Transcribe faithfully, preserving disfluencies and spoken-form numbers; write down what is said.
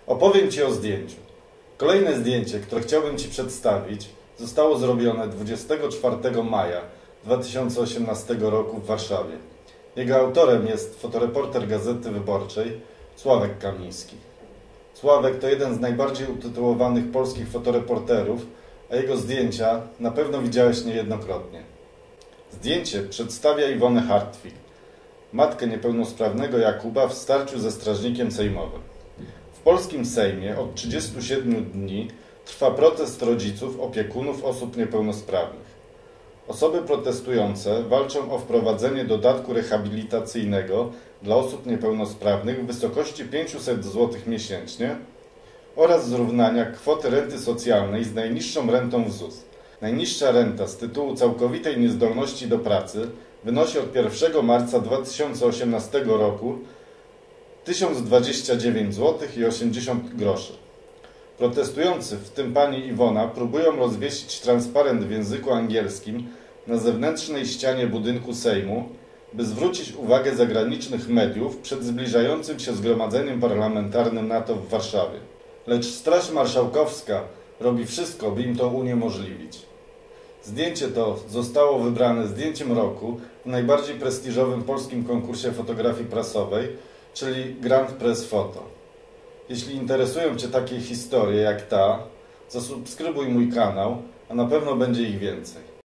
Opowiem Ci o zdjęciu. Kolejne zdjęcie, które chciałbym Ci przedstawić, zostało zrobione dwudziestego czwartego maja dwa tysiące osiemnastego roku w Warszawie. Jego autorem jest fotoreporter Gazety Wyborczej Sławek Kamiński. Sławek to jeden z najbardziej utytułowanych polskich fotoreporterów, a jego zdjęcia na pewno widziałeś niejednokrotnie. Zdjęcie przedstawia Iwonę Hartwig, matkę niepełnosprawnego Jakuba w starciu ze strażnikiem sejmowym. W polskim Sejmie od trzydziestu siedmiu dni trwa protest rodziców, opiekunów osób niepełnosprawnych. Osoby protestujące walczą o wprowadzenie dodatku rehabilitacyjnego dla osób niepełnosprawnych w wysokości pięćset złotych miesięcznie oraz zrównania kwoty renty socjalnej z najniższą rentą w Z U S. Najniższa renta z tytułu całkowitej niezdolności do pracy wynosi od pierwszego marca dwa tysiące osiemnastego roku tysiąc dwadzieścia dziewięć złotych i osiemdziesiąt groszy. Protestujący, w tym pani Iwona, próbują rozwiesić transparent w języku angielskim na zewnętrznej ścianie budynku Sejmu, by zwrócić uwagę zagranicznych mediów przed zbliżającym się zgromadzeniem parlamentarnym NATO w Warszawie. Lecz Straż Marszałkowska robi wszystko, by im to uniemożliwić. Zdjęcie to zostało wybrane zdjęciem roku w najbardziej prestiżowym polskim konkursie fotografii prasowej, czyli Grand Press Photo. Jeśli interesują Cię takie historie jak ta, zasubskrybuj mój kanał, a na pewno będzie ich więcej.